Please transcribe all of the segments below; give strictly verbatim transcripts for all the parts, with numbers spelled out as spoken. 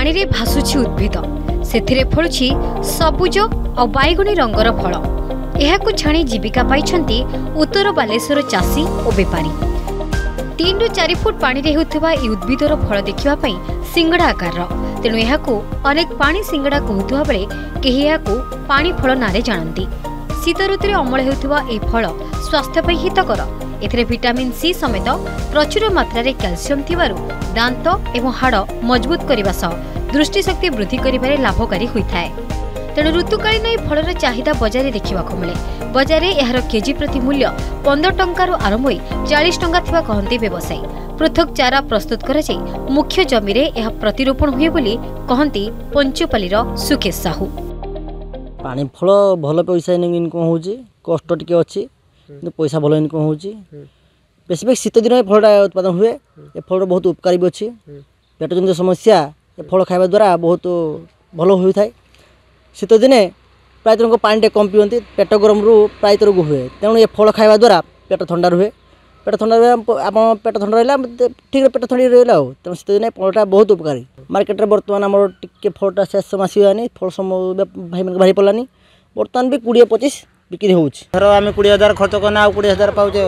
पानी रे भासुछि उद्भिद सेथिरे फळुछि सबुज और बैगुनी रंगर फल। एहाकु छाणी जीविका पाइछन्ति उत्तर बालेश्वर चाषी और बेपारी। तीन रु चार फुट पानी रे हेउथबा ए उद्भिदर फल देखिबा पई सिंगड़ा आकार तेणु एहाकु अनेक पानी सिंगड़ा कहउथबा बेले केही एहाकु पानी फल नारे जानନ୍ତି। शीत ऋतु अमल हेउथबा ए फल स्वास्थ्य पई हितकर। एथिरे विटामिन सी समेत प्रचुर मात्रा रे कैल्शियम थिबारु दांत एवं हाड़ मजबूत करने सह दृष्टिशक्ति वृद्धि करिबारे लाभकारी होइथाय। तेणु ऋतुकालीन ए फलर चाहिदा बजार देखा मिले। बजार यार केजी प्रति मूल्य पंद्रह टंकार आरंभ होई चालीस टंका थिबा कहंती व्यवसायी। पृथक चारा प्रस्तुत कर मुख्य जमी यह प्रतिरोपण हुए बोली कहंती पंचुपालीर सुकेश साहू। पानी फल भल पैसा इनकम होची, कष्ट टिके अच्छी पैसा भल इनकम होची। बेसिक शीत दिन फलटा उत्पादन हुए। ए फल बहुत उपकारी भी अच्छी। पेट जनित समस्या ए फल खाइबा द्वारा बहुत भल होता है। शीत दिने प्रायत लोक पानी कम पीती, पेट गरम रू प्रायत रोग हुए। तेणु ये फल खाइबा द्वारा पेट ठंडा रुहे। पेट ठंडा रहा आप पेट ठंडा रहा ठीक पेट थंडी रहा। तेणु शीत दिन फलटा बहुत उपकारी। मार्केट में बर्तमान आम टे फलटा शेष आसवानी फल सम भाई मैं भारी पड़ानी। बर्तमान भी कोड़े पचिश बिक्री होर आम कोड़े हजार खर्च करना आ कोड़े हजार पाचे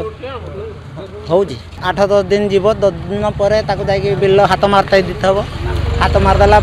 हो आठ दस दिन जीव दस दिन पर बिल हाथ मारता दीथब। हाथ मारदेला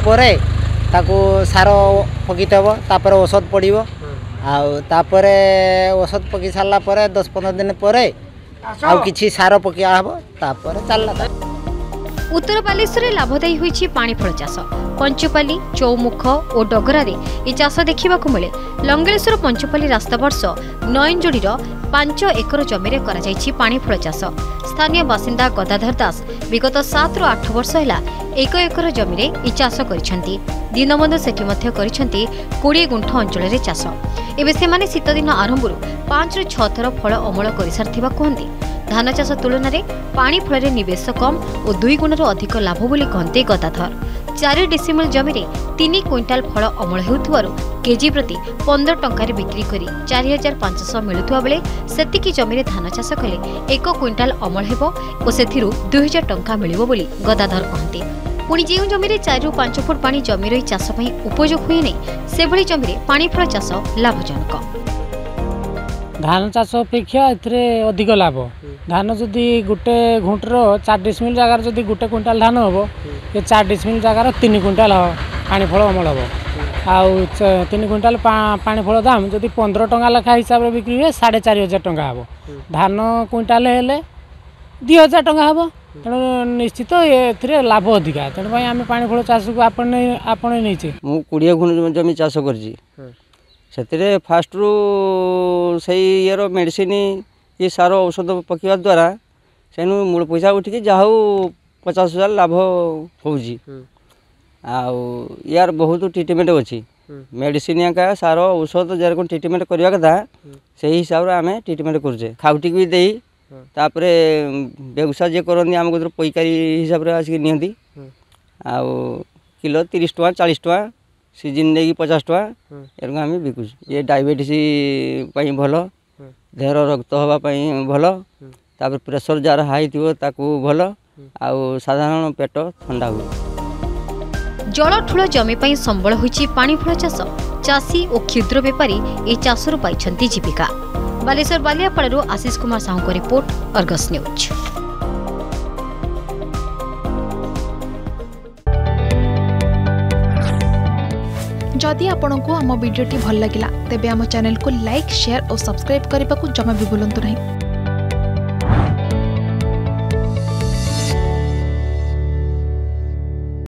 सार पकईथब तापर औषध पड़ो आपर औषध पकई सारापर दस पंद्रह दिन पर आउ किछि सार पकड़ा हम तापर चलला। उत्तर बालेश्वर लाभदायी होइछि पानी फल चाष। पंचुपाली चौमुख और डगरारे ए चाष देखा मिले। लंगेश्वर पंचुपाली रास्ता वर्ष नयनजोड़ीर पांच एकर जमी करा जाइछि पानी फल चाष। स्थानीय बासिंदा गदाधर दास विगत सात रु आठ वर्ष है एक एकर जमी ए चाष करिसेंति। दीनबंधु सेठी मध्य करिसेंति बीस गुंठ अंचल चाष। एबे सेमाने शीत दिन आरंभ पांच रु छह थर फल अमल करिसारथिबा कहंती। धान चाष तुलन में पानी फल निवेश कम और दुई गुण अधिक लाभ बोली कहते गदाधर। चार डेसिमल जमी तीन क्विंटाल फल अमल होउथबारु केजी प्रति पंद्रह टंकार बिक्री करी चार हजार पांच सौ मिलुवा बेले सेतिकी जमी धान चाष कले एक क्विंटाल अमल हेबो और सेथिरु दुई हजार टंका मिलिबो बोली गदाधर कहते। पुणी जो जमी चार रु पांच फुट पानी जमी रही चाष पई उपयोग हुए नहीं से भली जमी पानी फल चाष लाभजनक। धान चाष अपेक्षा अधिक लाभ। धान जदि गोटे घुंटर चार डिसमिल जगार जदि गोटे क्विंटाल धान हम ये चार डिसमिल जगार तीन क्विंटाल पानी फल अमल हम आउ तीन क्विंटाल पानी फल दाम जदि पंद्रह टंका लेखा हिसाब से बिक्री हुए साढ़े चार हजार टंका हम। धान क्विंटाल हेले दि हजार टंका हम। तेणु निश्चित ये लाभ अधिका। तेणु आम पानी फल चाष को आपण नहीं मु कोड़े गुण जमी चाष कर फास्ट रु से ये मेडिसिन ये सार औषध पकड़ा द्वारा से मूल पैसा उठिकी जहाँ पचास हजार लाभ हो यार बहुत ट्रिटमेंट अच्छी। मेडिसिन का सार औषध जार को ट्रिटमेंट करवा कथा से हिसाब से आम ट्रिटमेंट करुचे। खाउटी भी दे तापर व्यवसाय जे करती आम को पैकारी हिसाब से आसिक नि किलो तीस टका चालीस टका सीजन नहीं पचास टका एरक आम बिकुँ। ये डायबिटीज भल देहर रक्त हवापाई भल तापर प्रेसर जार हाई थी भल आउ साधारण पेट ठंडा हुए। जलठूल जमी संबल होइछि पानी फल चाष। चाषी और क्षुद्र बेपारी ए चाषरु पाइछन्ति जीविका। बालेश्वर बालियापाड़ारू Ashish Kumar Sahu report, Argus News. जदि आपंक आम भिडी भल लगा तेब आम चैनल को लाइक शेयर और सब्सक्राइब करने को जमा भी भूलु नहीं।